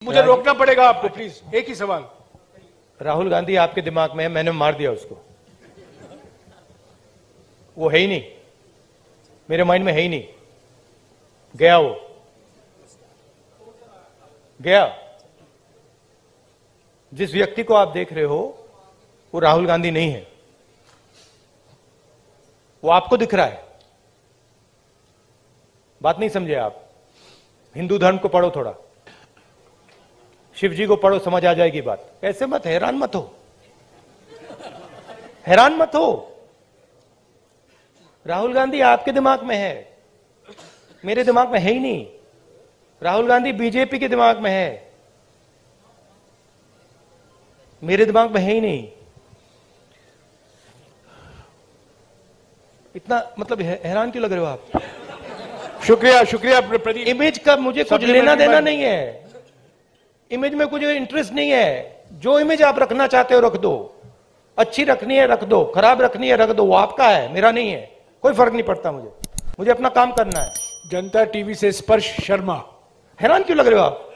मुझे रोकना पड़ेगा आपको, प्लीज। एक ही सवाल। राहुल गांधी आपके दिमाग में है, मैंने मार दिया उसको, वो है ही नहीं, मेरे माइंड में है ही नहीं, गया वो, गया। जिस व्यक्ति को आप देख रहे हो वो राहुल गांधी नहीं है, वो आपको दिख रहा है। बात नहीं समझे आप? हिंदू धर्म को पढ़ो थोड़ा, शिव जी को पढ़ो, समझ आ जाएगी बात। ऐसे मत, हैरान मत हो, हैरान मत हो। राहुल गांधी आपके दिमाग में है, मेरे दिमाग में है ही नहीं। राहुल गांधी बीजेपी के दिमाग में है, मेरे दिमाग में है ही नहीं। इतना मतलब हैरान क्यों लग रहे हो आप? शुक्रिया, शुक्रिया प्रदीप। इमेज का मुझे कुछ लेना देना नहीं है, इमेज में कुछ इंटरेस्ट नहीं है। जो इमेज आप रखना चाहते हो रख दो, अच्छी रखनी है रख दो, खराब रखनी है रख दो, वो आपका है, मेरा नहीं है। कोई फर्क नहीं पड़ता मुझे, मुझे अपना काम करना है। जनता टीवी से स्पर्श शर्मा। हैरान क्यों लग रहे हो आप?